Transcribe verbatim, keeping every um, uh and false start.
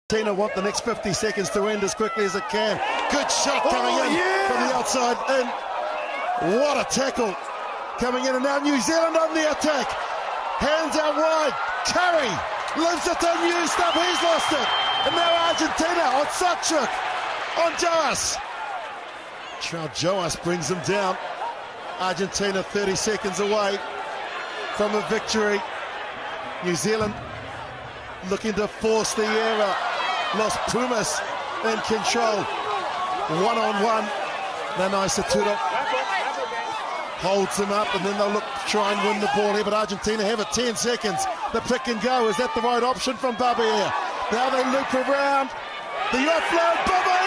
Argentina want the next fifty seconds to end as quickly as it can. Good shot coming oh, in yeah. from the outside in. What a tackle coming in, and now New Zealand on the attack. Hands out wide. Curry lives it unused up. He's lost it. And now Argentina on Sachuk, on Joas. Charles Joas brings them down. Argentina thirty seconds away from a victory. New Zealand looking to force the error. Los Pumas in control. One on one. Nanai Saturo holds them up, and then they'll look to try and win the ball here. But Argentina have it ten seconds. The pick and go. Is that the right option from Babier? Now they loop around. The offload. Babier!